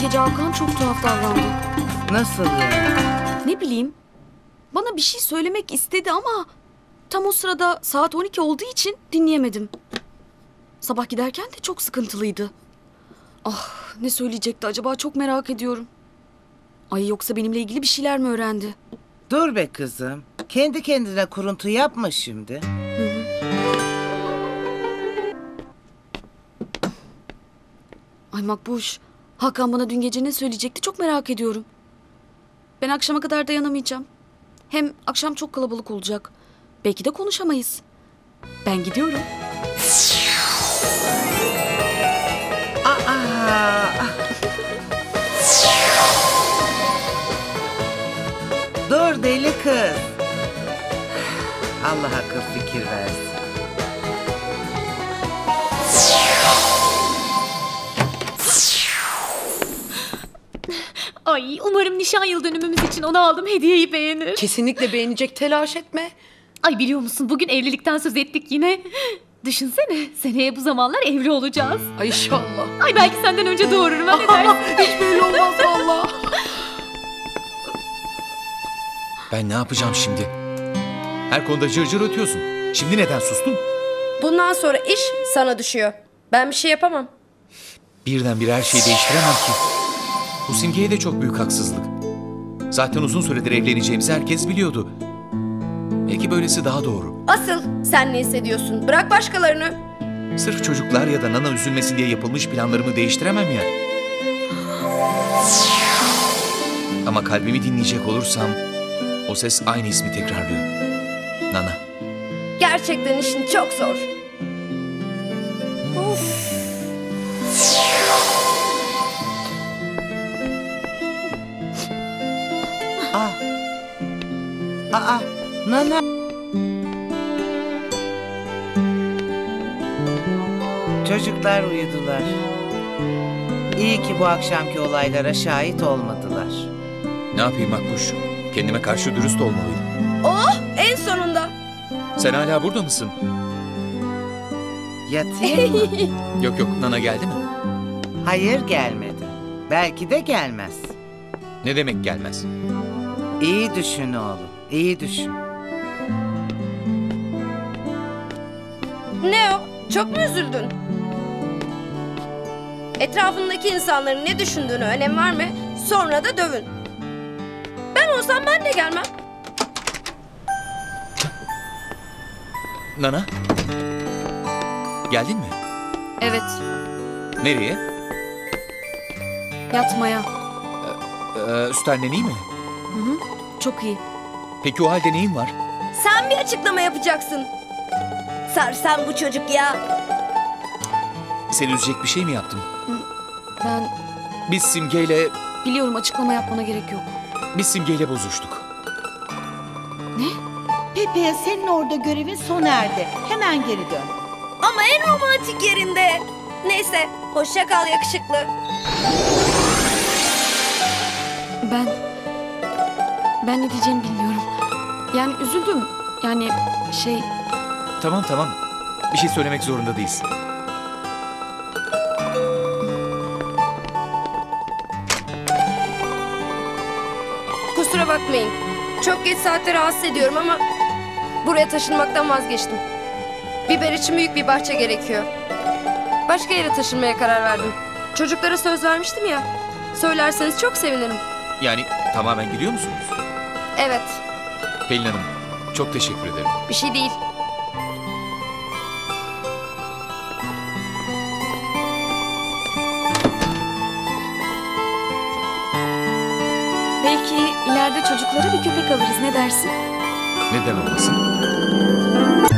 gece Hakan çok tuhaf davrandı. Nasıl yani? Ne bileyim. Bana bir şey söylemek istedi ama tam o sırada saat 12 olduğu için dinleyemedim. Sabah giderken de çok sıkıntılıydı. Ah, ne söyleyecekti acaba, çok merak ediyorum. Ay, yoksa benimle ilgili bir şeyler mi öğrendi? Dur be kızım. Kendi kendine kuruntu yapma şimdi. Ay Makbuş, Hakan bana dün gece ne söyleyecekti, çok merak ediyorum. Ben akşama kadar dayanamayacağım. Hem akşam çok kalabalık olacak. Belki de konuşamayız. Ben gidiyorum. Dur deli kız. Allah akıl fikir versin. Ay, umarım nişan yıl dönümümüz için ona aldığım hediyeyi beğenir. Kesinlikle beğenecek, telaş etme. Ay, biliyor musun, bugün evlilikten söz ettik yine. Düşünsene, seneye bu zamanlar evli olacağız. Ay inşallah. Ay, belki senden önce doğururum, ha, ne dersin? Hiç böyle olmaz valla. Ben ne yapacağım şimdi? Her konuda cır cır ötüyorsun. Şimdi neden sustun? Bundan sonra iş sana düşüyor. Ben bir şey yapamam. Birdenbire her şeyi değiştiremem ki. Bu Simge'ye de çok büyük haksızlık. Zaten uzun süredir evleneceğimizi herkes biliyordu. Belki böylesi daha doğru. Asıl sen ne hissediyorsun? Bırak başkalarını. Sırf çocuklar ya da Nana üzülmesin diye yapılmış planlarımı değiştiremem ya. Ama kalbimi dinleyecek olursam o ses aynı ismi tekrarlıyor. Nana. Gerçekten işin çok zor. Nana. Çocuklar uyudular. İyi ki bu akşamki olaylara şahit olmadılar. Ne yapayım Makbuş? Kendime karşı dürüst olmalıyım. Oh, en sonunda. Sen hala burada mısın? Yatayım mı? Yok yok, Nana geldi mi? Hayır, gelmedi. Belki de gelmez. Ne demek gelmez? İyi düşün oğlum, iyi düşün. Ne o? Çok mu üzüldün? Etrafındaki insanların ne düşündüğünü önem verme. Sonra da dövün. Ben olsam ben de gelmem. Nana? Geldin mi? Evet, Nereye? yatmaya. Üst annen iyi mi? Çok iyi. Peki o halde neyin var? Sen bir açıklama yapacaksın. Sersem bu çocuk ya. Seni üzecek bir şey mi yaptım? Ben Biz Simge'yle... biliyorum, açıklama yapmana gerek yok. Biz Simge'yle bozuştuk. Pepe, senin orada görevin sona erdi. Hemen geri dön. Ama en romantik yerinde. Neyse, hoşça kal yakışıklı. Ben ne diyeceğimi bilmiyorum. Yani üzüldüm. Yani Tamam tamam. Bir şey söylemek zorunda değilsin. Kusura bakmayın. Çok geç saatte rahatsız ediyorum ama buraya taşınmaktan vazgeçtim. Biber için büyük bir bahçe gerekiyor. Başka yere taşınmaya karar verdim. Çocuklara söz vermiştim ya. Söylerseniz çok sevinirim. Yani tamamen gidiyor musunuz? Evet, Pelin Hanım, çok teşekkür ederim. bir şey değil. belki ileride çocuklara bir köpek alırız, ne dersin? Neden olmasın?